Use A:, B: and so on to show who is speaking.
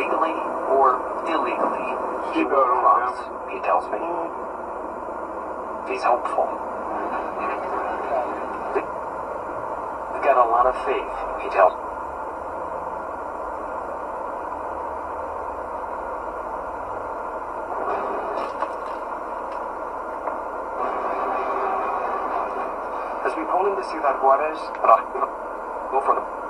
A: legally or illegally, he will cross, he tells me. He's hopeful. He's got a lot of faith, he tells me. As we pull into Ciudad Juarez, go for the